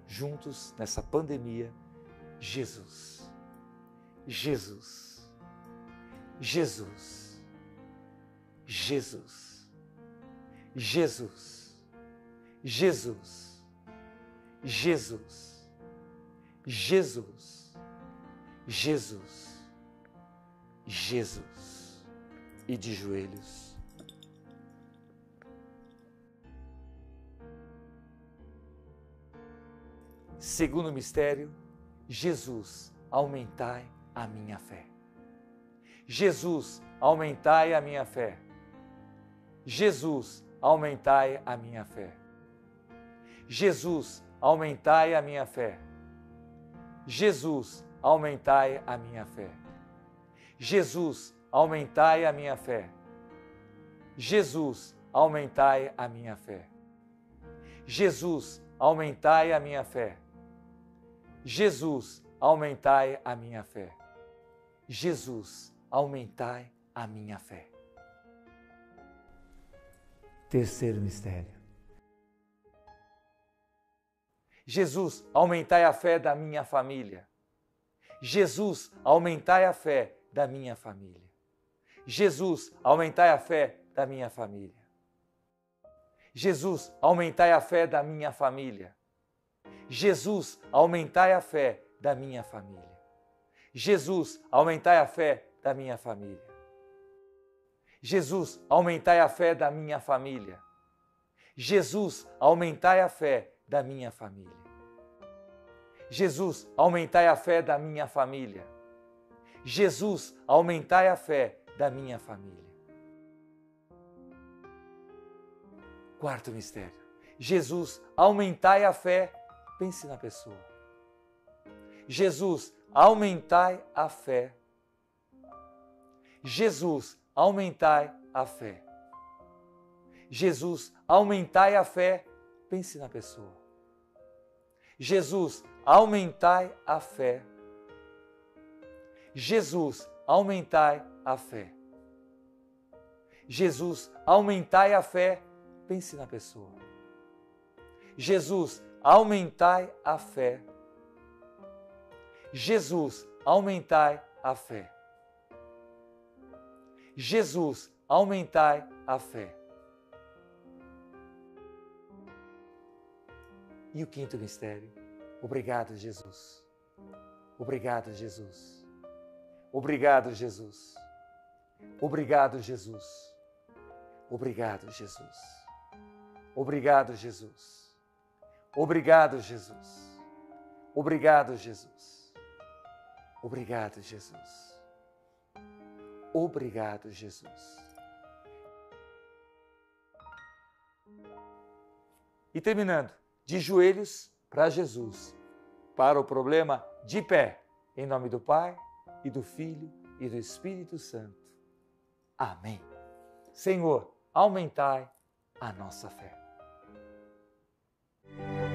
juntos nessa pandemia, Jesus, Jesus, Jesus, Jesus, Jesus, Jesus, Jesus, Jesus, Jesus, Jesus, e de joelhos. Segundo mistério, Jesus, aumentai a minha fé. Jesus, aumentai a minha fé. Jesus, aumentai a minha fé. Jesus, aumentai a minha fé. Jesus, aumentai a minha fé. Jesus, aumentai a minha fé. Jesus, aumentai a minha fé. Jesus, aumentai a minha fé. Jesus, aumentai a minha fé. Jesus, aumentai a minha fé. Terceiro mistério. Jesus, aumentai a fé da minha família. Jesus, aumentai a fé da minha família. Jesus, aumentai a fé da minha família. Jesus, aumentai a fé da minha família. Jesus, aumentai a fé da minha família. Jesus, aumentai a fé da minha família. Jesus, aumentai a fé da minha família. Jesus, aumentai a fé da minha família. Jesus, aumentai a fé da minha família. Jesus, aumentai a fé da minha família. Quarto mistério. Jesus, aumentai a fé. Pense na pessoa. Jesus, aumentai a fé. Jesus, aumentai a fé. Jesus, aumentai a fé. Pense na pessoa. Jesus, aumentai a fé. Jesus, aumentai a fé. Jesus, aumentai a fé. Pense na pessoa. Jesus, aumentai a fé. Jesus, aumentai a fé. Jesus, aumentai a fé. E o quinto mistério. Obrigado, Jesus. Obrigado, Jesus. Obrigado, Jesus. Obrigado, Jesus. Obrigado, Jesus. Obrigado, Jesus. Obrigado, Jesus. Obrigado, Jesus. Obrigado, Jesus. Obrigado, Jesus. E terminando, de joelhos para Jesus, para o problema de pé, em nome do Pai, e do Filho, e do Espírito Santo. Amém. Senhor, aumentai a nossa fé.